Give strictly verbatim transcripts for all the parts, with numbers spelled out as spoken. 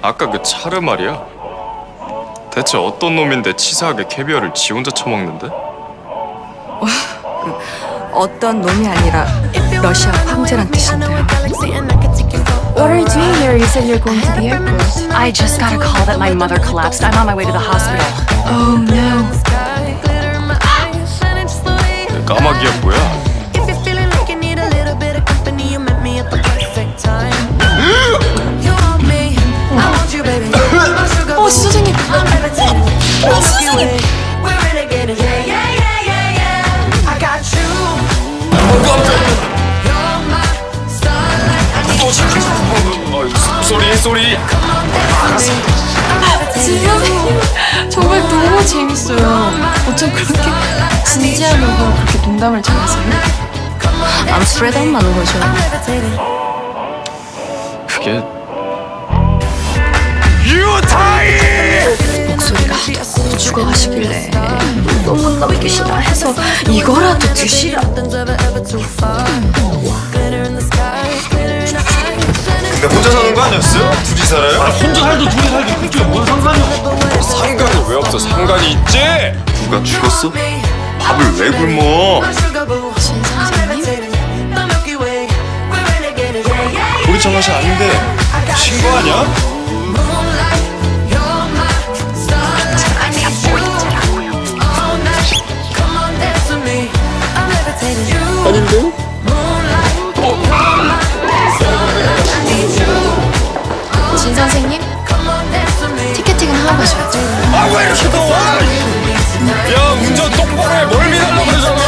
아까 그 차르 말이야. 대체 어떤 놈인데 치사하게 캐비어를 지 혼자 처먹는데? 어, 그, 어떤 놈이 아니라 러시아 황제란 뜻인데. What are you doing here? You said you're going to the airport. I just got a call that my mother collapsed. I'm on my way to the hospital. Oh no. 까마귀야 뭐야? 어, 선생님. 어, 선생님. 쏘리 쏘리. 선생님, 정말 너무 재밌어요. 어쩜 그렇게 진지하면서 그렇게 농담을 잘하세요? 암스트레담 거죠. 그게 유타이! 목소리가 하도 죽어가시길래 너무 깜깜이시다 해서 이거라도 드시라. 근데 혼자 사는 거 아니었어요? 둘이 살아요? 아, 혼자 살도 둘이 살도 그게 뭔 상관이야? 상관이 왜 없어? 상관이 있지! 누가 죽었어? 밥을 왜 굶어? 진 선생님? 우리 정맛이 아닌데 신고하냐? 아닌데? 진 선생님? 티켓팅은 하고 가셔야죠. 아 왜 이렇게 더워? 야 운전 똑바로 해. 뭘 믿으려고 그러잖아.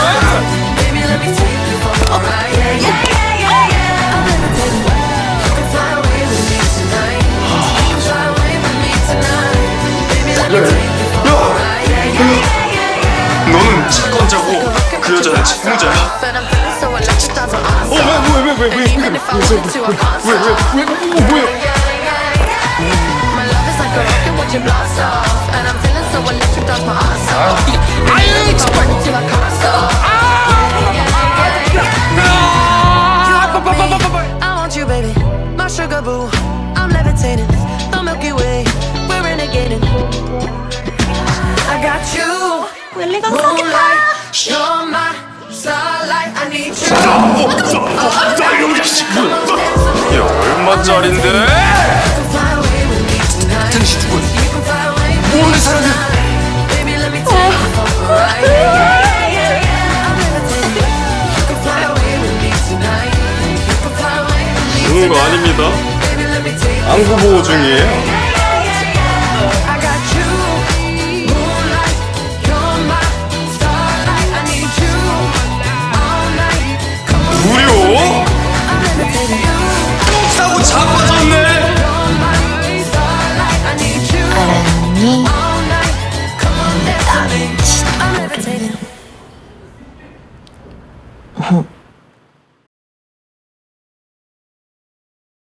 너는 채권자고 그 여자는 채무자야. 어왜왜왜왜왜왜왜왜왜왜 뭐야? 웰리 감사합니다. 야 얼마짜린데? 당신 누구야? 뭐하는 사람이야? 죽는 거 아닙니다. 안구 보호 중이에요.